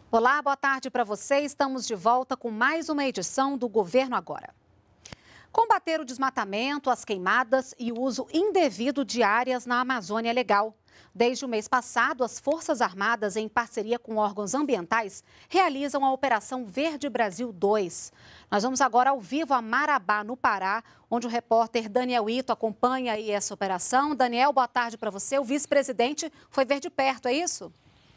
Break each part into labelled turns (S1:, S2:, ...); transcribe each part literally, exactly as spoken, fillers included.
S1: Olá, boa tarde para você. Estamos de volta com mais uma edição do Governo Agora. Combater o desmatamento, as queimadas e o uso indevido de áreas na Amazônia é legal. Desde o mês passado, as Forças Armadas, em parceria com órgãos ambientais, realizam a Operação Verde Brasil dois. Nós vamos agora ao vivo a Marabá, no Pará, onde o repórter Daniel Ito acompanha aí essa operação. Daniel, boa tarde para você. O vice-presidente foi ver de perto, é isso?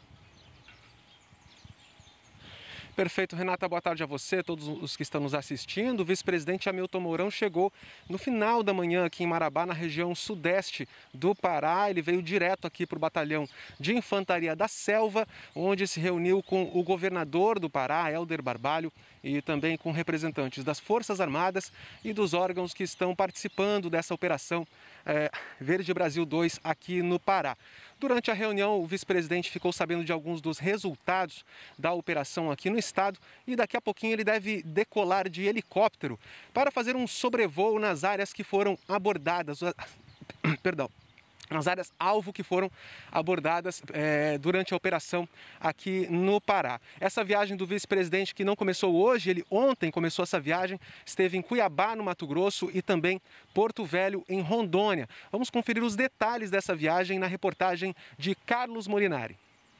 S2: Perfeito, Renata, boa tarde a você, todos os que estão nos assistindo. O vice-presidente Hamilton Mourão chegou no final da manhã aqui em Marabá, na região sudeste do Pará. Ele veio direto aqui para o Batalhão de Infantaria da Selva, onde se reuniu com o governador do Pará, Hélder Barbalho, e também com representantes das Forças Armadas e dos órgãos que estão participando dessa operação é, Verde Brasil dois aqui no Pará. Durante a reunião, o vice-presidente ficou sabendo de alguns dos resultados da operação aqui no estado e daqui a pouquinho ele deve decolar de helicóptero para fazer um sobrevoo nas áreas que foram abordadas, perdão, nas áreas alvo que foram abordadas é, durante a operação aqui no Pará. Essa viagem do vice-presidente, que não começou hoje, ele ontem começou essa viagem, esteve em Cuiabá, no Mato Grosso, e também Porto Velho, em Rondônia. Vamos conferir os detalhes dessa viagem na reportagem de Carlos Molinari.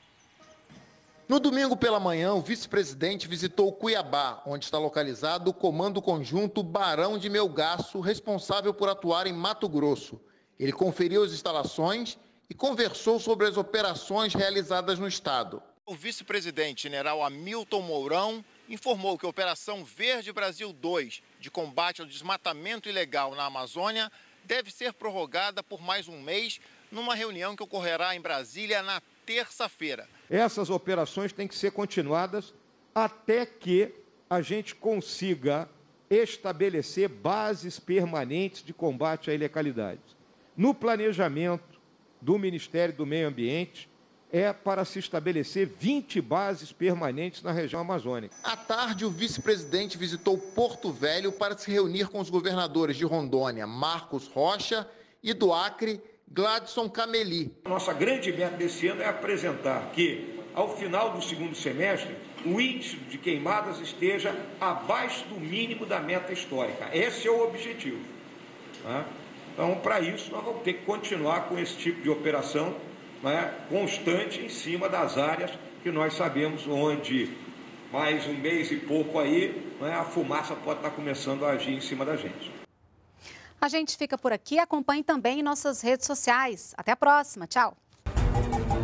S3: No domingo pela manhã, o vice-presidente visitou Cuiabá, onde está localizado o Comando Conjunto Barão de Melgaço, responsável por atuar em Mato Grosso. Ele conferiu as instalações e conversou sobre as operações realizadas no estado.
S4: O vice-presidente general Hamilton Mourão informou que a Operação Verde Brasil dois, de combate ao desmatamento ilegal na Amazônia, deve ser prorrogada por mais um mês, numa reunião que ocorrerá em Brasília na terça-feira.
S5: Essas operações têm que ser continuadas até que a gente consiga estabelecer bases permanentes de combate à ilegalidade. No planejamento do Ministério do Meio Ambiente, é para se estabelecer vinte bases permanentes na região amazônica.
S3: À tarde, o vice-presidente visitou Porto Velho para se reunir com os governadores de Rondônia, Marcos Rocha, e do Acre, Gladson Cameli.
S6: Nossa grande meta desse ano é apresentar que, ao final do segundo semestre, o índice de queimadas esteja abaixo do mínimo da meta histórica. Esse é o objetivo, né? Então, para isso, nós vamos ter que continuar com esse tipo de operação, né, constante em cima das áreas que nós sabemos onde, mais um mês e pouco aí, né, a fumaça pode estar começando a agir em cima da gente.
S1: A gente fica por aqui, acompanhe também em nossas redes sociais. Até a próxima, tchau!